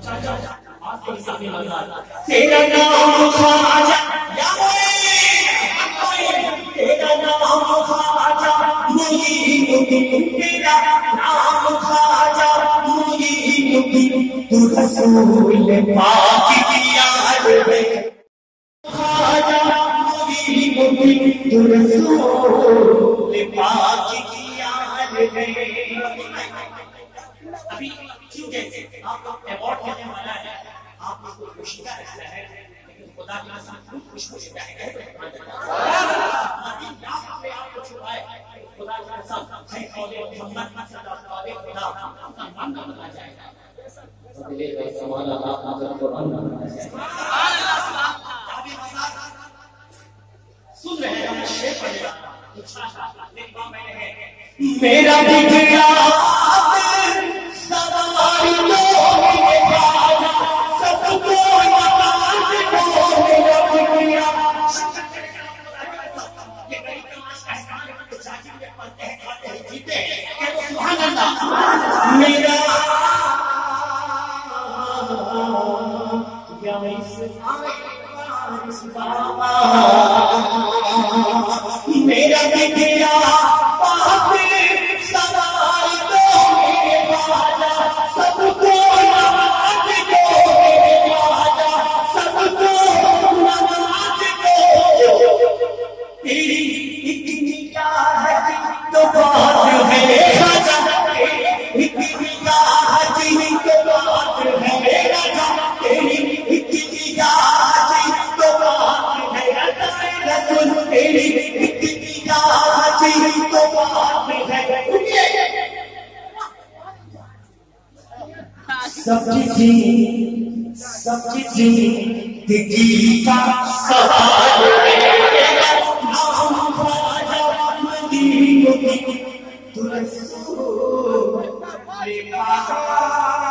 तेरा नाम ख्वाजा या तेरा नाम ख्वाजा मुईनुद्दीन, तेरा नाम ख्वाजा मुईनुद्दीन, तू रसूल पाक की याद में ख्वाजा मुईनुद्दीन, तू रसूल पाक की याद में। अभी क्यों कहते हैं आपको अवार्ड मिलने वाला है, आप लोगों को खुशी का रहता है, लेकिन खुदा के साथ खुद खुश हो जाता है। आपको छुपाए खुदा के साथ है औले मोहम्मद सल्लल्लाहु अलैहि वसल्लम आपका मन बदला जाएगा। दिले का सवाल आप नजर कुरान बदला जाएगा। अभी मजाक सुन रहे हैं, हम शेर पढ़ेगा मेरा बिगड़ा सवारी लो सबको नमाज दो, मेरा बिगड़ा ये गरीब नमाज का एहसान है, तो जाके ये पढ़ते हैं, खाते हैं, जीते हैं, कहते सुभान अल्लाह। मेरा या इस बाबा मेरा बिगड़ा पाप सवार दो मेरे बाजा, सबको नमाज दो मेरे बाजा, सबको नमाज दो। तेरी एक निगाह तो बात है राजा, एक निगाह तो बात है राजा, तेरी एक निगाह तो बात है रसूल, तेरी एक निगाह तो बात है। सबकी जिंदगी का सवाल है, नाम ख्वाजा मुईनुद्दीन, तू रसूल पाक